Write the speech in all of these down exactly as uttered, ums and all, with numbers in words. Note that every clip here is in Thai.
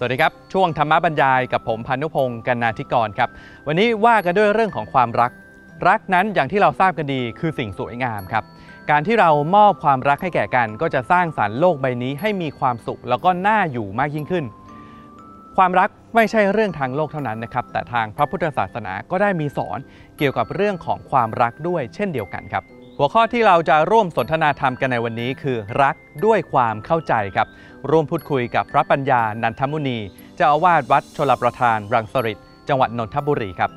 วัสดีครับช่วงธรรมบรรยายกับผมพานุพงศ์กนาธิกรครับวันนี้ว่ากันด้วยเรื่องของความรักรักนั้นอย่างที่เราทราบกันดีคือสิ่งสวยงามครับการที่เรามอบความรักให้แก่กันก็จะสร้างสรรค์โลกใบนี้ให้มีความสุขแล้วก็น่าอยู่มากยิ่งขึ้นความรักไม่ใช่เรื่องทางโลกเท่านั้นนะครับแต่ทางพระพุทธศาสนาก็ได้มีสอนเกี่ยวกับเรื่องของความรักด้วยเช่นเดียวกันครับหัวข้อที่เราจะร่วมสนทนาธรรมกันในวันนี้คือรักด้วยความเข้าใจครับร่วมพูดคุยกับพระปัญญานันทมุนีเจ้าอาวาสวัดชลประทานรังสฤษฎ์จังหวัดนนทบุรีครับ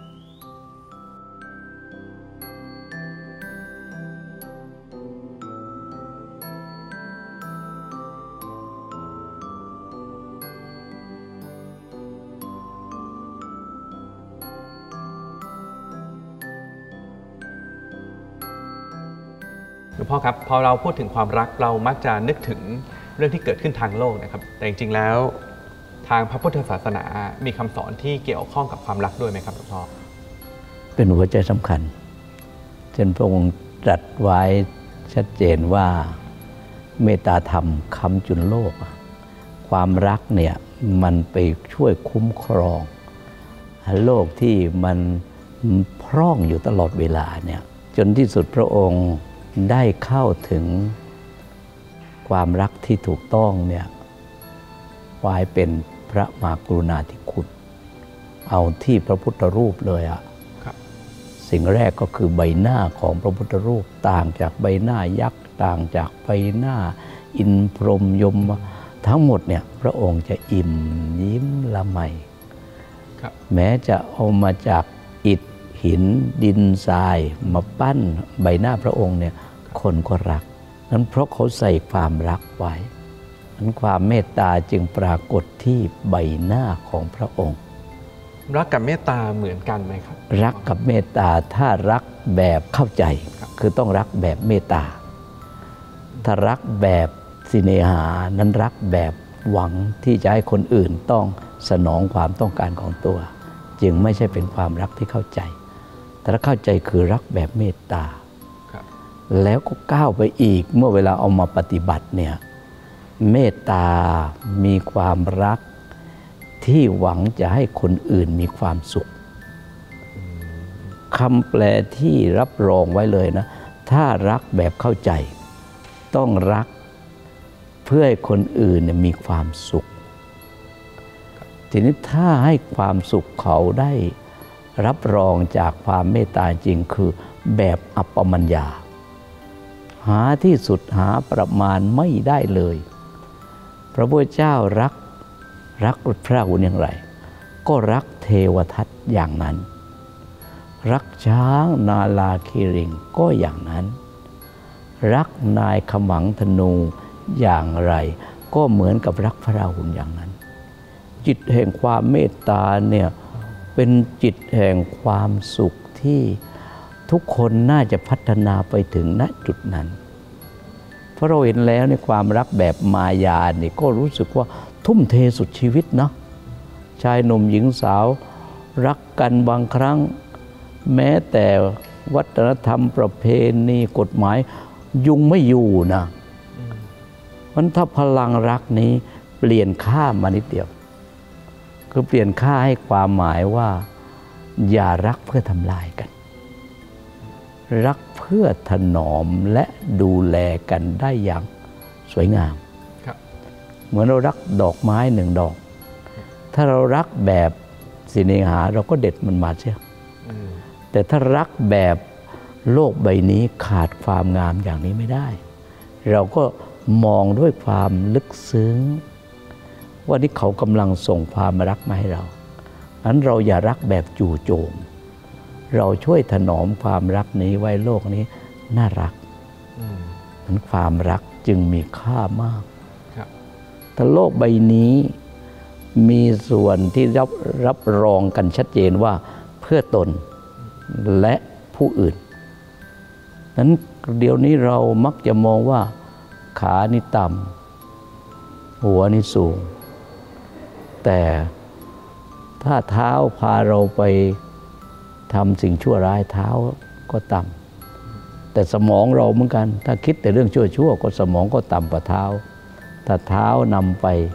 หลวงพ่อครับพอเราพูดถึงความรักเรามักจะนึกถึงเรื่องที่เกิดขึ้นทางโลกนะครับแต่จริงๆแล้วทางพระพุทธศาสนามีคำสอนที่เกี่ยวข้องกับความรักด้วยไหมครับหลวงพ่อเป็นหัวใจสำคัญเช่นพระองค์ตรัสไว้ชัดเจนว่าเมตตาธรรมค้ำจุนโลกความรักเนี่ยมันไปช่วยคุ้มครองโลกที่มันพร่องอยู่ตลอดเวลาเนี่ยจนที่สุดพระองค์ได้เข้าถึงความรักที่ถูกต้องเนี่ยกลายเป็นพระมหากรุณาธิคุณเอาที่พระพุทธรูปเลยอ่ะสิ่งแรกก็คือใบหน้าของพระพุทธรูปต่างจากใบหน้ายักษ์ต่างจากใบหน้าอินพรหมยมทั้งหมดเนี่ยพระองค์จะอิ่มยิ้มละไมแม้จะเอามาจากอิฐหินดินทรายมาปั้นใบหน้าพระองค์เนี่ยคนก็รักนั้นเพราะเขาใส่ความรักไว้นั้นความเมตตาจึงปรากฏที่ใบหน้าของพระองค์รักกับเมตตาเหมือนกันไหมครับรักกับเมตตาถ้ารักแบบเข้าใจคือต้องรักแบบเมตตาถ้ารักแบบสิเนหานั้นรักแบบหวังที่จะให้คนอื่นต้องสนองความต้องการของตัวจึงไม่ใช่เป็นความรักที่เข้าใจแต่ถ้าเข้าใจคือรักแบบเมตตาแล้วก็ก้าวไปอีกเมื่อเวลาเอามาปฏิบัติเนี่ยเมตตามีความรักที่หวังจะให้คนอื่นมีความสุขคำแปลที่รับรองไว้เลยนะถ้ารักแบบเข้าใจต้องรักเพื่อให้คนอื่นมีความสุขทีนี้ถ้าให้ความสุขเขาได้รับรองจากความเมตตาจริงคือแบบอัปปมัญญาหาที่สุดหาประมาณไม่ได้เลยพระพุทธเจ้ารักรักพระหุ่นอย่างไรก็รักเทวทัตอย่างนั้นรักช้างนาลาคีริงก็อย่างนั้นรักนายขมังธนูอย่างไรก็เหมือนกับรักพระราหุลอย่างนั้นจิตแห่งความเมตตาเนี่ยเป็นจิตแห่งความสุขที่ทุกคนน่าจะพัฒนาไปถึงณจุดนั้นเพราะเราเห็นแล้วในความรักแบบมายาเนี่ยก็รู้สึกว่าทุ่มเทสุดชีวิตเนาะชายหนุ่มหญิงสาวรักกันบางครั้งแม้แต่วัฒนธรรมประเพณีกฎหมายยุงไม่อยู่นะมันถ้าพลังรักนี้เปลี่ยนค่ามานิดเดียวคือเปลี่ยนค่าให้ความหมายว่าอย่ารักเพื่อทำลายกันรักเพื่อถนอมและดูแลกันได้อย่างสวยงามเหมือนเรารักดอกไม้หนึ่งดอกถ้าเรารักแบบสิเนหาเราก็เด็ดมันมาเสียแต่ถ้ารักแบบโลกใบนี้ขาดความงามอย่างนี้ไม่ได้เราก็มองด้วยความลึกซึ้งว่านี่เขากำลังส่งความรักมาให้เรางั้นเราอย่ารักแบบจู่โจมเราช่วยถนอมความรักนี้ไว้โลกนี้น่ารักนั้นความรักจึงมีค่ามากถ้าโลกใบนี้มีส่วนที่รับรับรองกันชัดเจนว่าเพื่อตนและผู้อื่นนั้นเดี๋ยวนี้เรามักจะมองว่าขานี่ต่ำหัวนี่สูงแต่ถ้าเท้าพาเราไปทำสิ่งชั่วร้ายเท้าก็ต่ำแต่สมองเราเหมือนกันถ้าคิดแต่เรื่องชั่วๆก็สมองก็ต่ำกว่าเท้าถ้าเท้านำไปห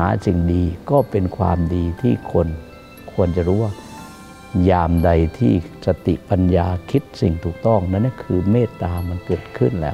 าสิ่งดีก็เป็นความดีที่คนควรจะรู้ว่ายามใดที่สติปัญญาคิดสิ่งถูกต้องนั่นคือเมตตามันเกิดขึ้นแล้ว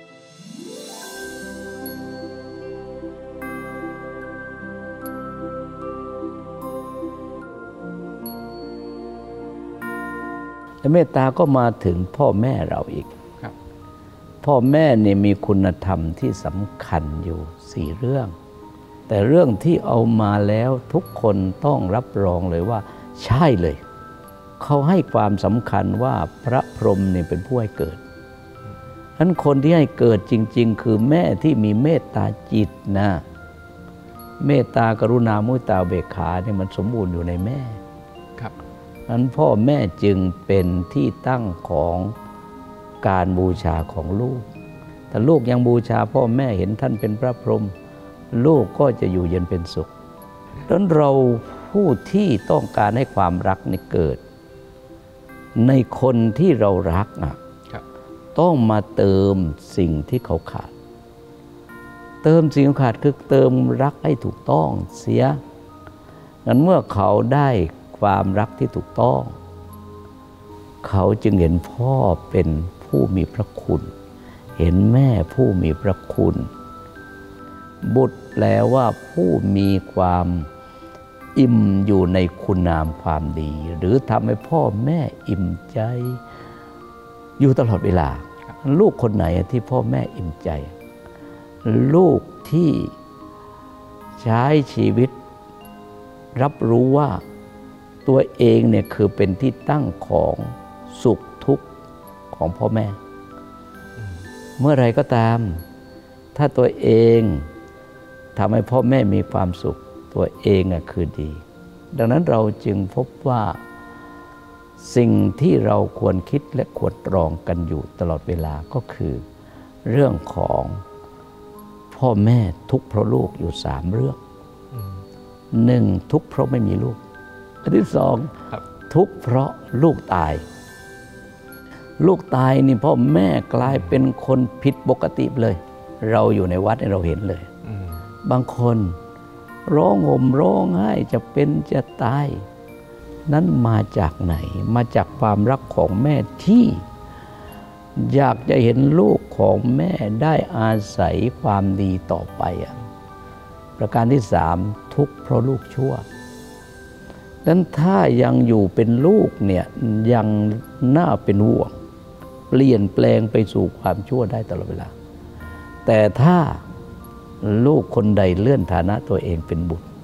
และเมตตาก็มาถึงพ่อแม่เราอีกพ่อแม่เนี่ยมีคุณธรรมที่สำคัญอยู่สี่เรื่องแต่เรื่องที่เอามาแล้วทุกคนต้องรับรองเลยว่าใช่เลยเขาให้ความสำคัญว่าพระพรหมเนี่ยเป็นผู้ให้เกิดฉะนั้นคนที่ให้เกิดจริงๆคือแม่ที่มีเมตตาจิตนะเมตตากรุณามุตตาเบกขาเนี่ยมันสมบูรณ์อยู่ในแม่ครับฉะนั้นพ่อแม่จึงเป็นที่ตั้งของการบูชาของลูกแต่ลูกยังบูชาพ่อแม่เห็นท่านเป็นพระพรหมลูกก็จะอยู่เย็นเป็นสุขดังนั้นเราผู้ที่ต้องการให้ความรักนี้เกิดในคนที่เรารักอ่ะต้องมาเติมสิ่งที่เขาขาดเติมสิ่งที่ขาดคือเติมรักให้ถูกต้องเสียงั้นเมื่อเขาได้ความรักที่ถูกต้องเขาจึงเห็นพ่อเป็นผู้มีพระคุณเห็นแม่ผู้มีพระคุณบุตรแปลว่าผู้มีความอิ่มอยู่ในคุณงามความดีหรือทำให้พ่อแม่อิ่มใจอยู่ตลอดเวลาลูกคนไหนที่พ่อแม่อิ่มใจลูกที่ใช้ชีวิตรับรู้ว่าตัวเองเนี่ยคือเป็นที่ตั้งของสุขทุกข์ของพ่อแม่เมื่อไรก็ตามถ้าตัวเองทำให้พ่อแม่มีความสุขตัวเองอ่ะคือดีดังนั้นเราจึงพบว่าสิ่งที่เราควรคิดและควรตรองกันอยู่ตลอดเวลาก็คือเรื่องของพ่อแม่ทุกข์เพราะลูกอยู่สามเรื่องหนึ่งทุกข์เพราะไม่มีลูกอันที่สองทุกข์เพราะลูกตายลูกตายนี่พ่อแม่กลายเป็นคนผิดปกติเลยเราอยู่ในวัดเราเห็นเลยบางคนร้องห่มร้องไห้จะเป็นจะตายนั้นมาจากไหนมาจากความรักของแม่ที่อยากจะเห็นลูกของแม่ได้อาศัยความดีต่อไปอ่ะประการที่สามทุกข์เพราะลูกชั่วนั้นถ้ายังอยู่เป็นลูกเนี่ยยังน่าเป็นห่วงเปลี่ยนแปลงไปสู่ความชั่วได้ตลอดเวลาแต่ถ้าลูกคนใดเลื่อนฐานะตัวเองเป็นบุตร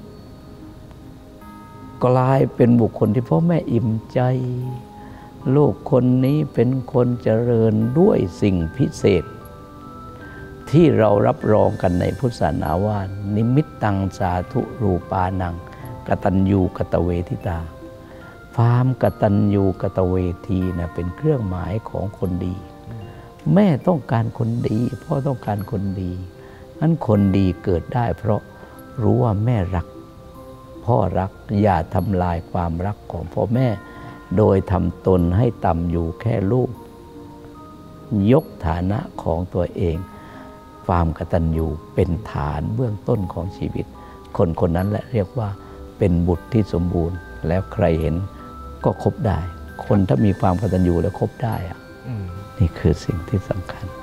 กลายเป็นบุคคลที่พ่อแม่อิ่มใจลูกคนนี้เป็นคนเจริญด้วยสิ่งพิเศษที่เรารับรองกันในพุทธศาสนาว่านิมิตตังสาธุรูปานังกตัญญูกตเวทิตาความกตัญญูกตเวทีนะเป็นเครื่องหมายของคนดีแม่ต้องการคนดีพ่อต้องการคนดีนั้นคนดีเกิดได้เพราะรู้ว่าแม่รักพ่อรักอย่าทำลายความรักของพ่อแม่โดยทำตนให้ต่ำอยู่แค่ลูกยกฐานะของตัวเองความกตัญญูเป็นฐานเบื้องต้นของชีวิตคนคนนั้นแหละเรียกว่าเป็นบุตรที่สมบูรณ์แล้วใครเห็นก็คบได้คนถ้ามีความกตัญญูแล้วคบได้อะนี่คือสิ่งที่สำคัญ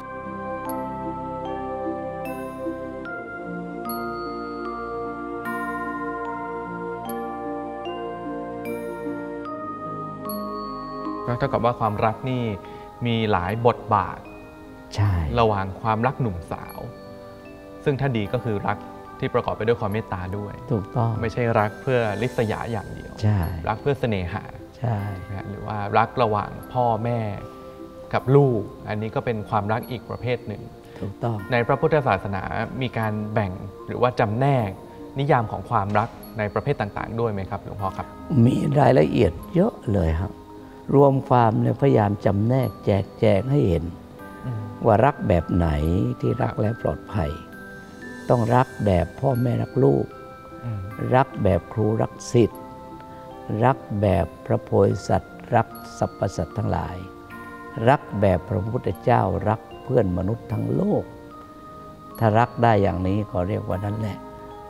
ก็เท่ากับว่าความรักนี่มีหลายบทบาทใช่ระหว่างความรักหนุ่มสาวซึ่งถ้าดีก็คือรักที่ประกอบไปด้วยความเมตตาด้วยถูกต้องไม่ใช่รักเพื่อริษยาอย่างเดียวใช่รักเพื่อเสน่หาใช่หรือว่ารักระหว่างพ่อแม่กับลูกอันนี้ก็เป็นความรักอีกประเภทหนึ่งถูกต้องในพระพุทธศาสนามีการแบ่งหรือว่าจำแนกนิยามของความรักในประเภทต่างๆด้วยไหมครับหลวงพ่อครับมีรายละเอียดเยอะเลยครับรวมความเนี่ยพยายามจำแนกแจกแจงให้เห็นว่ารักแบบไหนที่รักและปลอดภัยต้องรักแบบพ่อแม่รักลูกรักแบบครูรักศิษย์รักแบบพระโพธิสัตว์รักสรรพสัตว์ทั้งหลายรักแบบพระพุทธเจ้ารักเพื่อนมนุษย์ทั้งโลกถ้ารักได้อย่างนี้ก็เรียกว่านั่นแหละ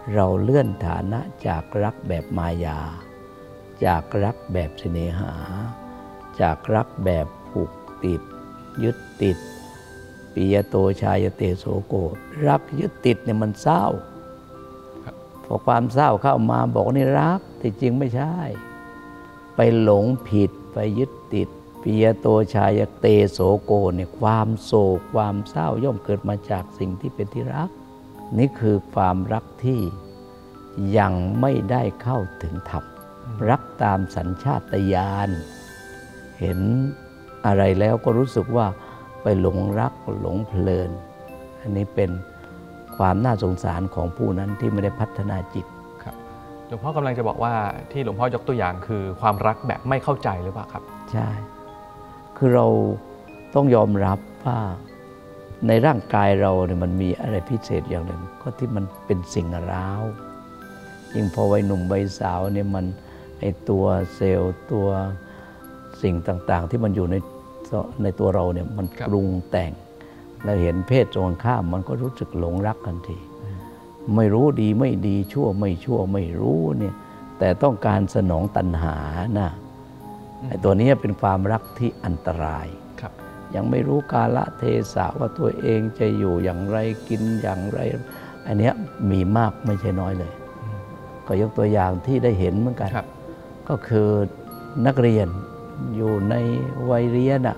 เราเลื่อนฐานะจากรักแบบมายา จากรักแบบเสน่หา จากรักแบบผูกติดยึดติดปิยโตชายเตโสโกรักยึดติดเนี่ยมันเศร้าพอความเศร้าเข้ามาบอกนี่รักแต่จริงไม่ใช่ไปหลงผิดไปยึดติดปิยโตชายเตโสโกเนี่ยความโศกความเศร้าย่อมเกิดมาจากสิ่งที่เป็นที่รักนี่คือความรักที่ยังไม่ได้เข้าถึงธรรมรักตามสัญชาตญาณเห็นอะไรแล้วก็รู้สึกว่าไปหลงรักหลงเพลินอันนี้เป็นความน่าสงสารของผู้นั้นที่ไม่ได้พัฒนาจิตครับหลวงพ่อกำลังจะบอกว่าที่หลวงพ่อยกตัวอย่างคือความรักแบบไม่เข้าใจหรือเปล่าครับใช่คือเราต้องยอมรับว่าในร่างกายเราเนี่ยมันมีอะไรพิเศษอย่างหนึ่งก็ที่มันเป็นสิ่งร้าวยิ่งพอวัยหนุ่มวัยสาวเนี่ยมันไอตัวเซลล์ตัวสิ่งต่างๆที่มันอยู่ในในตัวเราเนี่ยมันปรุงแต่งแล้วเห็นเพศตรงข้ามมันก็รู้สึกหลงรักทันทีไม่รู้ดีไม่ดีชั่วไม่ชั่วไม่รู้เนี่ยแต่ต้องการสนองตัณหานะไอ้ตัวนี้เป็นความรักที่อันตรายยังไม่รู้กาลเทศะว่าตัวเองจะอยู่อย่างไรกินอย่างไรอันนี้มีมากไม่ใช่น้อยเลยก็ยกตัวอย่างที่ได้เห็นเหมือนกันก็คือนักเรียนอยู่ในวัยเรียนอะ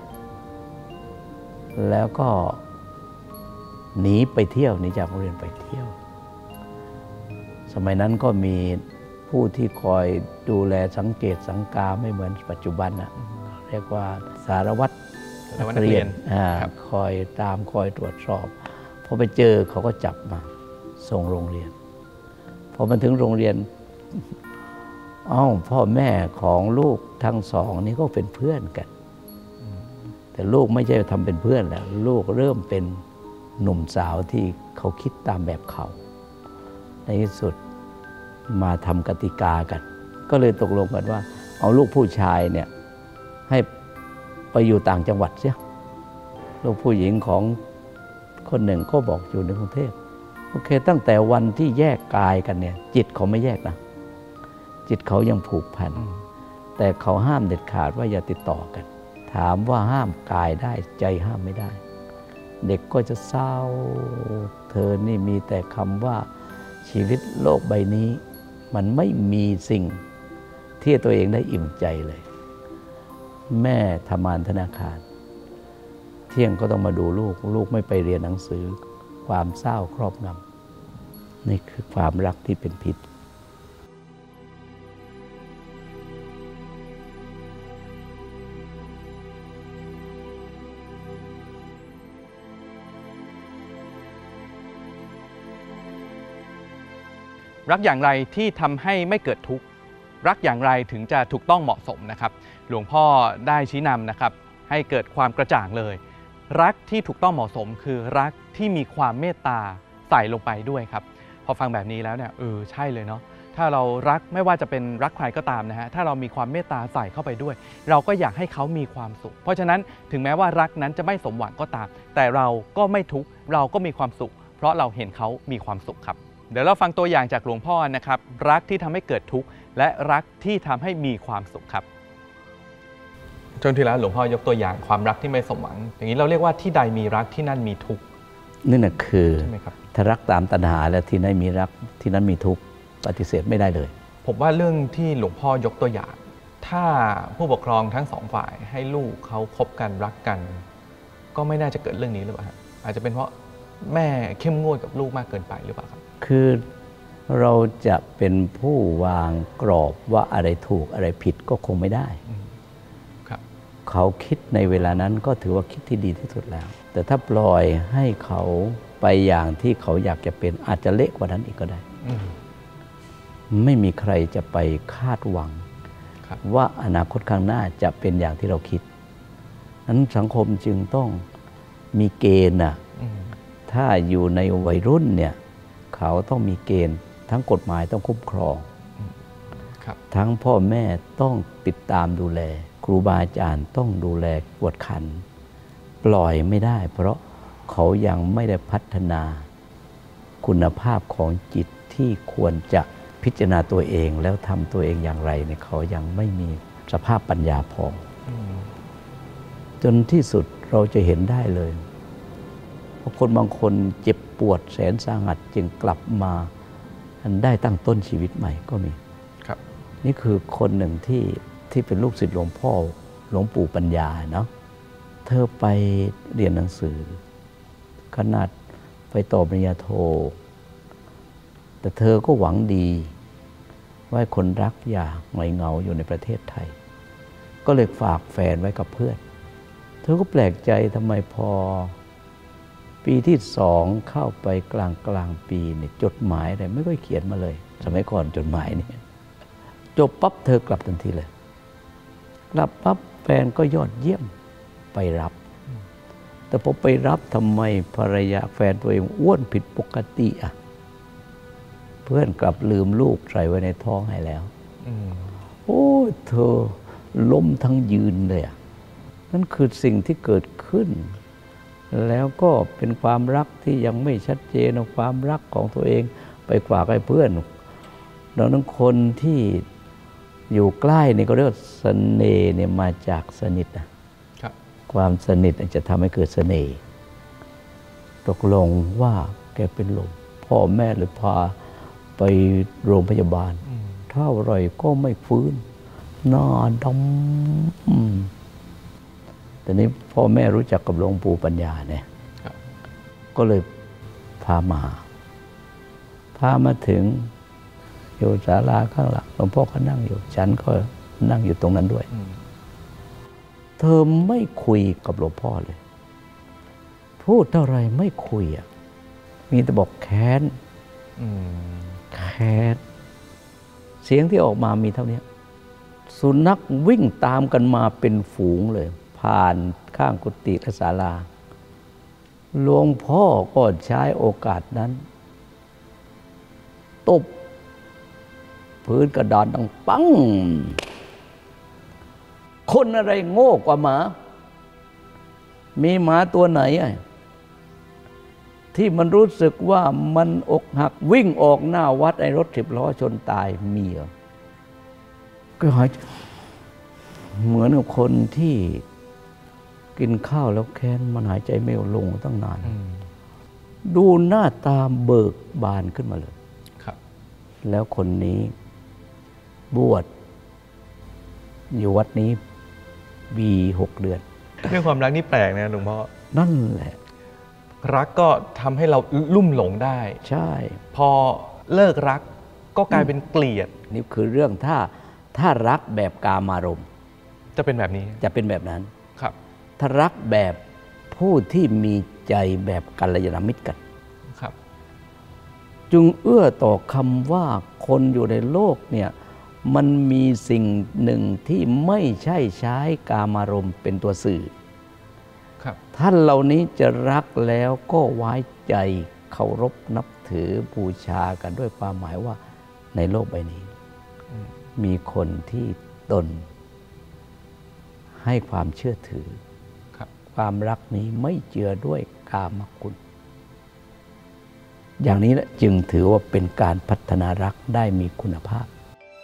แล้วก็หนีไปเที่ยวหนีจากโรงเรียนไปเที่ยวสมัยนั้นก็มีผู้ที่คอยดูแลสังเกตสังกาไม่เหมือนปัจจุบันอะเรียกว่าสารวัตรนักเรียนคอยตามคอยตรวจสอบพอไปเจอเขาก็จับมาส่งโรงเรียนพอมาถึงโรงเรียนอ้าวพ่อแม่ของลูกทั้งสองนี่ก็เป็นเพื่อนกันแต่ลูกไม่ใช่ทำเป็นเพื่อนแล้วลูกเริ่มเป็นหนุ่มสาวที่เขาคิดตามแบบเขาในที่สุดมาทำกติกากันก็เลยตกลงกันว่าเอาลูกผู้ชายเนี่ยให้ไปอยู่ต่างจังหวัดเสียลูกผู้หญิงของคนหนึ่งก็บอกอยู่ในกรุงเทพโอเคตั้งแต่วันที่แยกกายกันเนี่ยจิตเขาไม่แยกนะจิตเขายังผูกพันแต่เขาห้ามเด็ดขาดว่าอย่าติดต่อกันถามว่าห้ามกายได้ใจห้ามไม่ได้เด็กก็จะเศร้าเธอนี่มีแต่คำว่าชีวิตโลกใบนี้มันไม่มีสิ่งที่ตัวเองได้อิ่มใจเลยแม่ทำงานธนาคารเที่ยงก็ต้องมาดูลูกลูกไม่ไปเรียนหนังสือความเศร้าครอบงำนี่คือความรักที่เป็นพิษรักอย่างไรที่ทำให้ไม่เกิดทุกข์รักอย่างไรถึงจะถูกต้องเหมาะสมนะครับหลวงพ่อได้ชี้นำนะครับให้เกิดความกระจ่างเลยรักที่ถูกต้องเหมาะสมคือรักที่มีความเมตตาใส่ลงไปด้วยครับพอฟังแบบนี้แล้วเนี่ยเออใช่เลยเนาะถ้าเรารักไม่ว่าจะเป็นรักใครก็ตามนะฮะถ้าเรามีความเมตตาใส่เข้าไปด้วยเราก็อยากให้เขามีความสุขเพราะฉะนั้นถึงแม้ว่ารักนั้นจะไม่สมหวังก็ตามแต่เราก็ไม่ทุกข์เราก็มีความสุขเพราะเราเห็นเขามีความสุขครับเดี๋ยวเราฟังตัวอย่างจากหลวงพ่อนะครับรักที่ทำให้เกิดทุกข์และรักที่ทำให้มีความสุขครับช่วงที่แล้วหลวงพ่อยกตัวอย่างความรักที่ไม่สมหวังอย่างนี้เราเรียกว่าที่ใดมีรักที่นั่นมีทุกข์นี่นะคือใช่ไหมครับถ้ารักตามตัณหาแล้วที่ไหนมีรักที่นั้นมีทุกข์ปฏิเสธไม่ได้เลยผมว่าเรื่องที่หลวงพ่อยกตัวอย่างถ้าผู้ปกครองทั้งสองฝ่ายให้ลูกเขาคบกันรักกันก็ไม่น่าจะเกิดเรื่องนี้หรือเปล่าอาจจะเป็นเพราะแม่เข้มงวดกับลูกมากเกินไปหรือเปล่าครับคือเราจะเป็นผู้วางกรอบว่าอะไรถูกอะไรผิดก็คงไม่ได้ครับเขาคิดในเวลานั้นก็ถือว่าคิดที่ดีที่สุดแล้วแต่ถ้าปล่อยให้เขาไปอย่างที่เขาอยากจะเป็นอาจจะเละกว่านั้นอีกก็ได้ไม่มีใครจะไปคาดหวังว่าอนาคตข้างหน้าจะเป็นอย่างที่เราคิดนั้นสังคมจึงต้องมีเกณฑ์นะถ้าอยู่ในวัยรุ่นเนี่ยเขาต้องมีเกณฑ์ทั้งกฎหมายต้องคุ้มครองทั้งพ่อแม่ต้องติดตามดูแลครูบาอาจารย์ต้องดูแลกวดขันปล่อยไม่ได้เพราะเขายังไม่ได้พัฒนาคุณภาพของจิตที่ควรจะพิจารณาตัวเองแล้วทำตัวเองอย่างไรเนี่ยเขายังไม่มีสภาพปัญญาพอจนที่สุดเราจะเห็นได้เลยเพราะคนบางคนเจ็บปวดแสนสาหัสจึงกลับมาได้ตั้งต้นชีวิตใหม่ก็มีครับนี่คือคนหนึ่งที่ที่เป็นลูกศิษย์หลวงพ่อหลวงปู่ปัญญาเนาะเธอไปเรียนหนังสือขนาดไปต่อปริญญาโทแต่เธอก็หวังดีว่าคนรักอย่าเหงาเหงาอยู่ในประเทศไทยก็เลยฝากแฟนไว้กับเพื่อนเธอก็แปลกใจทำไมพอปีที่สองเข้าไปกลางกลางปีเนี่ยจดหมายอะไรไม่ค่อยเขียนมาเลยสมัยก่อนจดหมายนี่จบปั๊บเธอกลับทันทีเลยกลับปั๊บแฟนก็ยอดเยี่ยมไปรับแต่พอไปรับทำไมภรรยาแฟนตัวเองอ้วนผิดปกติอ่ะเพื่อนกลับลืมลูกใส่ไว้ในท้องให้แล้วโอ้เธอล้มทั้งยืนเลยอ่ะนั่นคือสิ่งที่เกิดขึ้นแล้วก็เป็นความรักที่ยังไม่ชัดเจนความรักของตัวเองไปฝากให้เพื่อนดังนั้นคนที่อยู่ใกล้นี่ก็เรียกว่าเสน่ห์เนี่ยมาจากสนิทนะความสนิทจะทำให้เกิดเสน่ห์ตกลงว่าแกเป็นลมพ่อแม่หรือพาไปโรงพยาบาลเท่าไรก็ไม่ฟื้นหน้าดำแต่นี้พ่อแม่รู้จักกับหลวงปู่ปัญญาเนี่ยก็เลยพามาพามาถึงอยู่ศาลาข้างหลังหลวงพ่อก็นั่งอยู่ฉันก็นั่งอยู่ตรงนั้นด้วยเธอไม่คุยกับหลวงพ่อเลยพูดเท่าไรไม่คุยอ่ะมีแต่บอกแค้นแค้นเสียงที่ออกมามีเท่านี้สุนัขวิ่งตามกันมาเป็นฝูงเลยผ่านข้างกุฏิและศาลาหลวงพ่อก็ใช้โอกาสนั้นตบพื้นกระดานดังปังคนอะไรโง่กว่าหมามีหมาตัวไหนที่มันรู้สึกว่ามันอกหักวิ่งออกหน้าวัดไอ้รถสิบล้อชนตายมีเหรอก็หายเหมือนกับคนที่กินข้าวแล้วแค้นมันหายใจไม่ลงตั้งนานดูหน้าตาเบิกบานขึ้นมาเลยครับแล้วคนนี้บวชอยู่วัดนี้ปีหกเดือนเรื่องความรักนี่แปลกนะหลวงพ่อนั่นแหละรักก็ทำให้เราลุ่มหลงได้ใช่พอเลิกรักก็กลายเป็นเกลียดนี่คือเรื่องถ้าถ้ารักแบบกามารมณ์จะเป็นแบบนี้จะเป็นแบบนั้นครับถ้ารักแบบผู้ที่มีใจแบบกัลยาณมิตรกันครับจึงเอื้อต่อคำว่าคนอยู่ในโลกเนี่ยมันมีสิ่งหนึ่งที่ไม่ใช่ใช้กามารมณ์เป็นตัวสื่อท่านเหล่านี้จะรักแล้วก็ไว้ใจเคารพนับถือบูชากันด้วยความหมายว่าในโลกใบนี้มีคนที่ตนให้ความเชื่อถือความรักนี้ไม่เจือด้วยกามคุณอย่างนี้จึงถือว่าเป็นการพัฒนารักได้มีคุณภาพ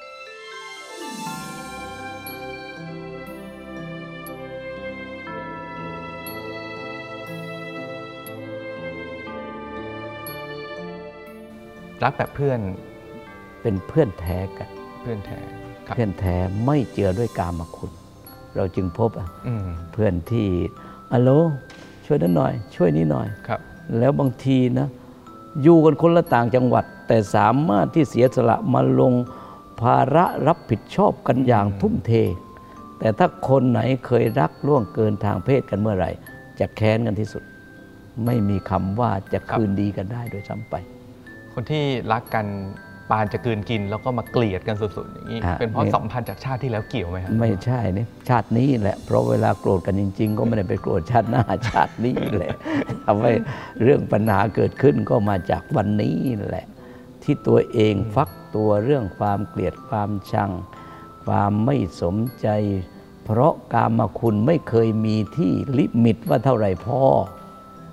รักแบบเพื่อนเป็นเพื่อนแท้กันเพื่อนแท้เพื่อนแท้ไม่เจือด้วยกามคุณเราจึงพบเพื่อนที่อะโลช่วยนั้นหน่อยช่วยนี้หน่อยแล้วบางทีนะอยู่กันคนละต่างจังหวัดแต่สามารถที่เสียสละมาลงภาระรับผิดชอบกันอย่างทุ่มเทแต่ถ้าคนไหนเคยรักล่วงเกินทางเพศกันเมื่อไหร่จะแค้นกันที่สุดไม่มีคำว่าจะคืนดีกันได้โดยซ้ำไปคนที่รักกันปานจะกลืนกินแล้วก็มาเกลียดกันสุดๆอย่างนี้เป็นเพราะสัมพันธ์จากชาติที่แล้วเกี่ยวไหมครับไม่ใช่นี่ชาตินี้แหละเพราะเวลาโกรธกันจริงๆก็ไม่ได้ไปโกรธชาติหน้าชาตินี้แหละทำให้เรื่องปัญหาเกิดขึ้นก็มาจากวันนี้แหละที่ตัวเองฟักตัวเรื่องความเกลียดความชังความไม่สมใจเพราะกามคุณไม่เคยมีที่ลิมิตว่าเท่าไหร่พอ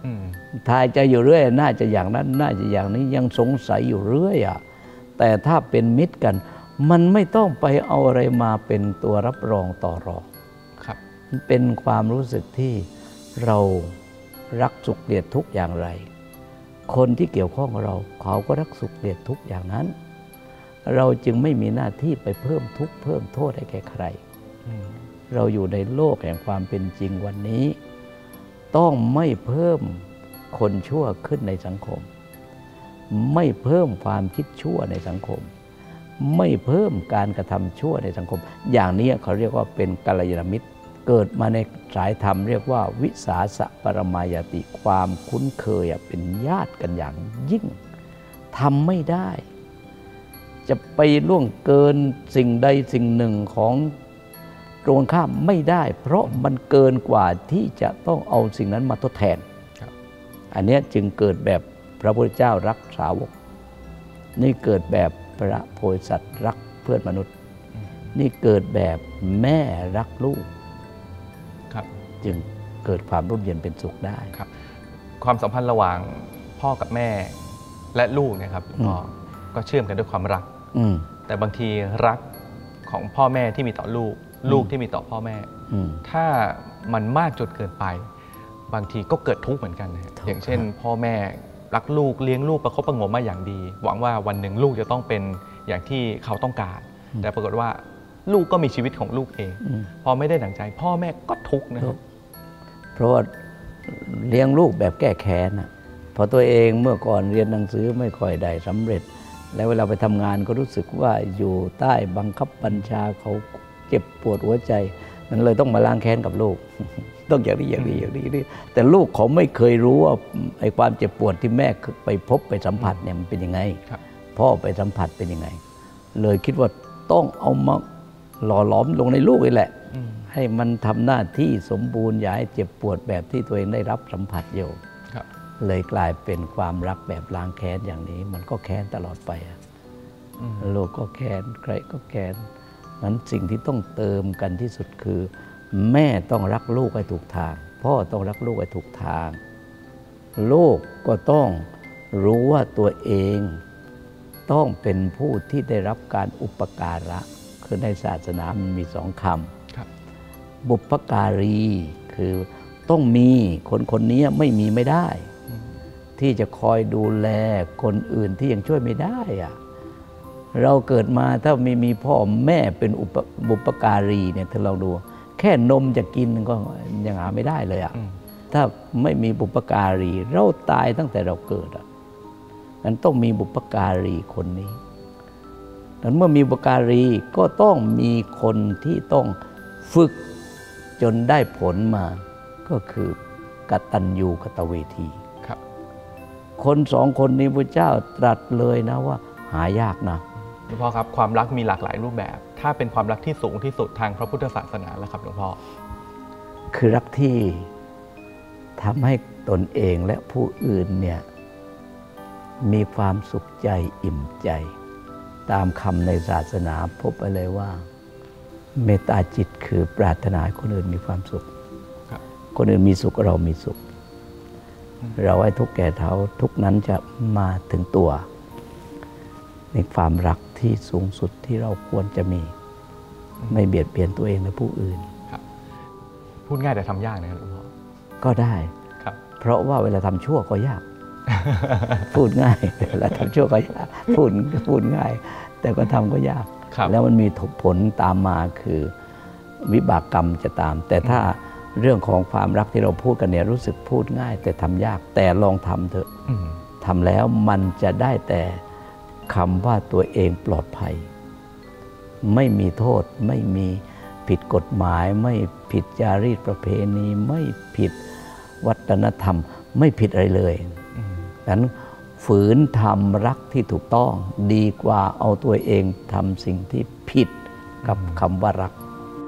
ทายใจอยู่เรื่อยน่าจะอย่างนั้นน่าจะอย่างนี้ยังสงสัยอยู่เรื่อยอ่ะแต่ถ้าเป็นมิตรกันมันไม่ต้องไปเอาอะไรมาเป็นตัวรับรองต่อรองครับมันเป็นความรู้สึกที่เรารักสุขเกลียดทุกข์อย่างไรคนที่เกี่ยวข้องกับเราเขาก็รักสุขเกลียดทุกข์อย่างนั้นเราจึงไม่มีหน้าที่ไปเพิ่มทุกข์เพิ่มโทษให้แก่ใครเราอยู่ในโลกแห่งความเป็นจริงวันนี้ต้องไม่เพิ่มคนชั่วขึ้นในสังคมไม่เพิ่มความคิดชั่วในสังคมไม่เพิ่มการกระทำชั่วในสังคมอย่างนี้เขาเรียกว่าเป็นกัลยาณมิตรเกิดมาในสายธรรมเรียกว่าวิสาสะปรมายาติความคุ้นเคยเป็นญาติกันอย่างยิ่งทำไม่ได้จะไปล่วงเกินสิ่งใดสิ่งหนึ่งของตรงข้ามไม่ได้เพราะมันเกินกว่าที่จะต้องเอาสิ่งนั้นมาทดแทนอันนี้จึงเกิดแบบพระพุทธเจ้ารักสาวกนี่เกิดแบบพระโพธิสัตว์รักเพื่อนมนุษย์นี่เกิดแบบแม่รักลูกจึงเกิดความร่มเย็นเป็นสุขได้ครับความสัมพันธ์ระหว่างพ่อกับแม่และลูกเนี่ยครับก็ก็เชื่อมกันด้วยความรักแต่บางทีรักของพ่อแม่ที่มีต่อลูกลูกที่มีต่อพ่อแม่ถ้ามันมากจนเกินไปบางทีก็เกิดทุกข์เหมือนกันนะอย่างเช่นพ่อแม่รักลูกเลี้ยงลูกประคบประหงมมาอย่างดีหวังว่าวันหนึ่งลูกจะต้องเป็นอย่างที่เขาต้องการแต่ปรากฏว่าลูกก็มีชีวิตของลูกเองพอไม่ได้ดั่งใจพ่อแม่ก็ทุกข์นะครับเพราะว่าเลี้ยงลูกแบบแก้แค้นอ่ะพอตัวเองเมื่อก่อนเรียนหนังสือไม่ค่อยได้สำเร็จแล้วเวลาไปทำงานก็รู้สึกว่าอยู่ใต้บังคับบัญชาเขาเจ็บปวดหัวใจนั้นเลยต้องมาล้างแค้นกับลูกต้องอย่างนี้อย่างนี้อย่างนี้แต่ลูกเขาไม่เคยรู้ว่าไอ้ความเจ็บปวดที่แม่ไปพบไปสัมผัสเนี่ยมันเป็นยังไงพ่อไปสัมผัสเป็นยังไงเลยคิดว่าต้องเอามาหล่อหลอมลงในลูกนี่แหละให้มันทำหน้าที่สมบูรณ์อย่าให้เจ็บปวดแบบที่ตัวเองได้รับสัมผัสอยู่เลยกลายเป็นความรักแบบล้างแค้นอย่างนี้มันก็แค้นตลอดไปลูกก็แค้นใครก็แค้นนั้นสิ่งที่ต้องเติมกันที่สุดคือแม่ต้องรักลูกให้ถูกทางพ่อต้องรักลูกให้ถูกทางลูกก็ต้องรู้ว่าตัวเองต้องเป็นผู้ที่ได้รับการอุปการะคือในศาสนามันมีสองคำบุพการีคือต้องมีคนคนนี้ไม่มีไม่ได้ที่จะคอยดูแลคนอื่นที่ยังช่วยไม่ได้อะเราเกิดมาถ้าไม่มีพ่อแม่เป็นบุพการีเนี่ยถ้าเราดูแค่นมจะกินก็ยังหาไม่ได้เลยอ่ะถ้าไม่มีบุพการีเราตายตั้งแต่เราเกิดอ่ะนั้นต้องมีบุพการีคนนี้นั้นเมื่อมีบุพการีก็ต้องมีคนที่ต้องฝึกจนได้ผลมาก็คือกตัญญูกตเวทีครับคนสองคนนี้พระเจ้าตรัสเลยนะว่าหายากนะหลวงพ่อครับความรักมีหลากหลายรูปแบบถ้าเป็นความรักที่สูงที่สุดทางพระพุทธศาสนาแล้วครับหลวงพ่อคือรักที่ทำให้ตนเองและผู้อื่นเนี่ยมีความสุขใจอิ่มใจตามคำในศาสนาพบไปเลยว่าเมตตาจิตคือปรารถนาให้คนอื่นมีความสุขคนอื่นมีสุขเรามีสุขเราให้ทุกข์แก่เขาทุกนั้นจะมาถึงตัวในความรักที่สูงสุดที่เราควรจะมีไม่เบียดเบียนตัวเองและผู้อื่นพูดง่ายแต่ทำยากนะครับหลวงพ่อก็ได้เพราะว่าเวลาทำชั่วก็ยากพูดง่ายเวลาทำชั่วก็ยากพูดพูดง่ายแต่ก็ทำก็ยากแล้วมันมีผลตามมาคือวิบากกรรมจะตามแต่ถ้าเรื่องของความรักที่เราพูดกันเนี่ยรู้สึกพูดง่ายแต่ทำยากแต่ลองทำเถอะทำแล้วมันจะได้แต่คำว่าตัวเองปลอดภัยไม่มีโทษไม่มีผิดกฎหมายไม่ผิดจารีตประเพณีไม่ผิดวัฒนธรรมไม่ผิดอะไรเลยดังนั้นฝืนทำรักที่ถูกต้องดีกว่าเอาตัวเองทำสิ่งที่ผิดกับคำว่ารัก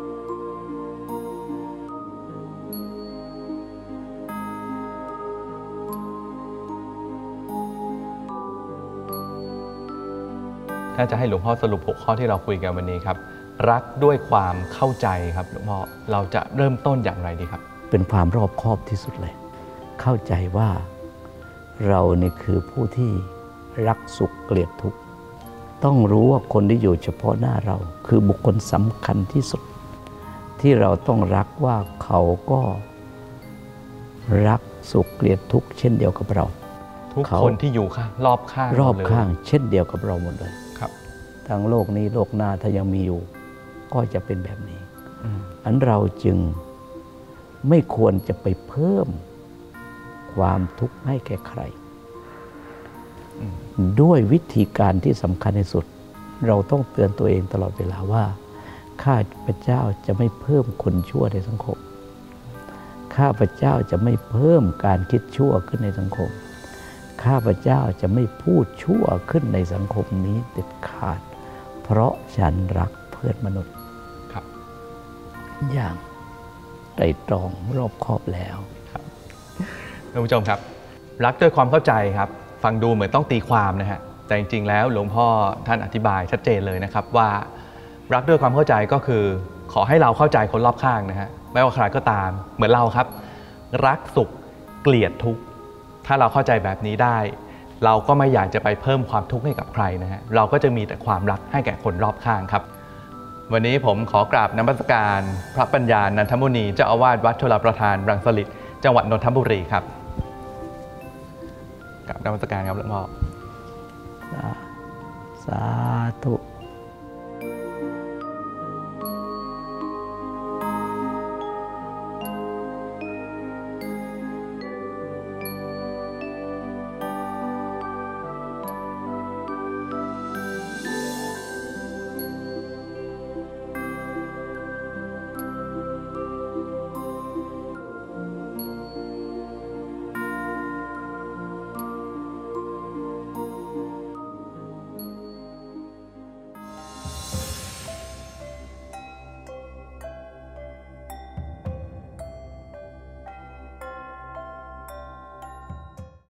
ถ้าจะให้หลวงพ่อสรุปหกข้อที่เราคุยกันวันนี้ครับรักด้วยความเข้าใจครับหลวงพ่อเราจะเริ่มต้นอย่างไรดีครับเป็นความรอบคอบที่สุดเลยเข้าใจว่าเราเนี่ยคือผู้ที่รักสุขเกลียดทุกข์ต้องรู้ว่าคนที่อยู่เฉพาะหน้าเราคือบุคคลสำคัญที่สุดที่เราต้องรักว่าเขาก็รักสุขเกลียดทุกข์เช่นเดียวกับเราทุกคนที่อยู่ข้างรอบข้างรอบข้างเช่นเดียวกับเราหมดเลยครับทั้งโลกนี้โลกหน้าถ้ายังมีอยู่ก็จะเป็นแบบนี้อันเราจึงไม่ควรจะไปเพิ่มความทุกข์ให้แก่ใครด้วยวิธีการที่สำคัญที่สุดเราต้องเตือนตัวเองตลอดเวลาว่าข้าพเจ้าจะไม่เพิ่มคนชั่วในสังคมข้าพเจ้าจะไม่เพิ่มการคิดชั่วขึ้นในสังคมข้าพเจ้าจะไม่พูดชั่วขึ้นในสังคมนี้เด็ดขาดเพราะฉันรักเพื่อนมนุษย์ครับอย่างไตร่ตรองรอบคอบแล้วครับท่านผู้ชมครับรักด้วยความเข้าใจครับฟังดูเหมือนต้องตีความนะฮะแต่จริงๆแล้วหลวงพ่อท่านอธิบายชัดเจนเลยนะครับว่ารักด้วยความเข้าใจก็คือขอให้เราเข้าใจคนรอบข้างนะฮะไม่ว่าใครก็ตามเหมือนเราครับรักสุขเกลียดทุกข์ถ้าเราเข้าใจแบบนี้ได้เราก็ไม่อยากจะไปเพิ่มความทุกข์ให้กับใครนะฮะเราก็จะมีแต่ความรักให้แก่คนรอบข้างครับวันนี้ผมขอกราบนมัสการพระปัญญานันทมุนีเจ้าอาวาสวัดชลประทานรังสฤษฎ์จังหวัดนนทบุรีครับกราบนมัสการครับหลวงพ่อสาธุ